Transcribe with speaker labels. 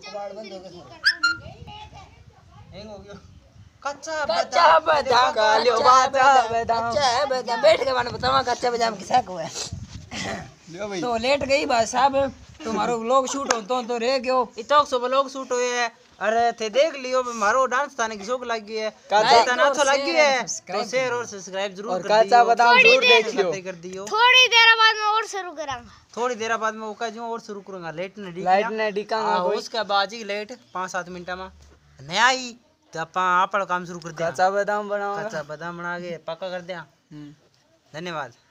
Speaker 1: कबाड़ बंद हो गया। हैंग हो गया।
Speaker 2: कच्चा बादाम कालियो बादाम कच्चा बादाम बैठ के माने बतावा कच्चा बादाम किसा को है।
Speaker 1: लियो भाई
Speaker 2: तो लेट गई भाई साहब तुम्हारो व्लॉग शूट हो तो रह गयो
Speaker 1: इतो सो व्लॉग शूट हुए है। अरे थे देख लियो मारो डांस थाने की शौक लगी है तना अच्छा लगी है तो शेयर और सब्सक्राइब जरूर कर दियो।
Speaker 3: कच्चा बादाम जरूर देख लियो।
Speaker 1: कर दियो।
Speaker 4: थोड़ी देर बाद में और शुरू करूंगा।
Speaker 1: थोड़ी देर बाद में ओका जो और शुरू करूंगा लाइट
Speaker 3: ने डिकांगा कोई
Speaker 1: उसके बाद ही लाइट 5-7 मिनट में नहीं आई तो आप काम शुरू कर दिया।
Speaker 3: कच्चा बादाम बनाओ
Speaker 1: कच्चा बादाम बना के पक्का कर दिया। धन्यवाद।